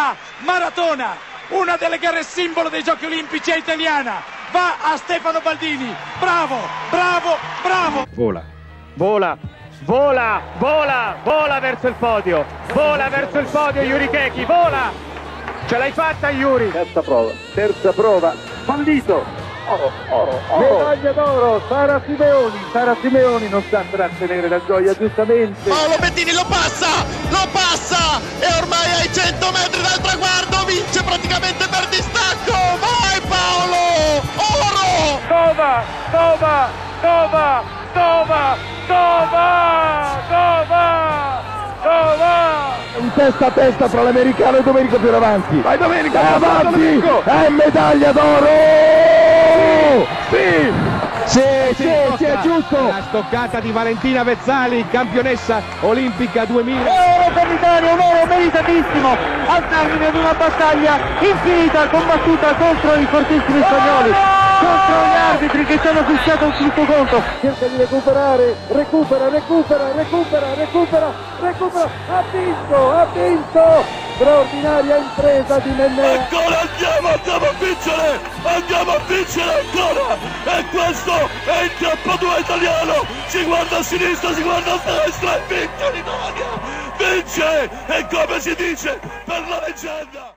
va Maratona, una delle gare simbolo dei Giochi Olimpici è italiana, va a Stefano Baldini, bravo, bravo, bravo. Vola, vola, vola, vola, vola verso il podio, Yuri Keki, vola, ce l'hai fatta Yuri. Terza prova, fallito. Oro. Medaglia d'oro, Sara Simeoni non sa trattenere la gioia, giustamente. Paolo Bettini lo passa e ormai ai 100 metri dal traguardo vince praticamente per distacco. Vai Paolo, oro! Tova! Un testa a testa tra l'americano e Domenico più avanti. Vai Domenico, avanti! È medaglia d'oro! Sì, è giusto! La stoccata di Valentina Vezzali, campionessa olimpica 2000. Oro per l'Italia, un oro meritatissimo al termine di una battaglia infinita combattuta contro i fortissimi spagnoli, contro gli arbitri che ci hanno fischiato un tutto conto. Cerca di recuperare, recupera, ha vinto! Straordinaria impresa di Mennea. Ancora andiamo a vincere ancora, e questo è il K2 italiano, si guarda a sinistra, si guarda a destra e vince l'Italia, vince, e come si dice per la leggenda.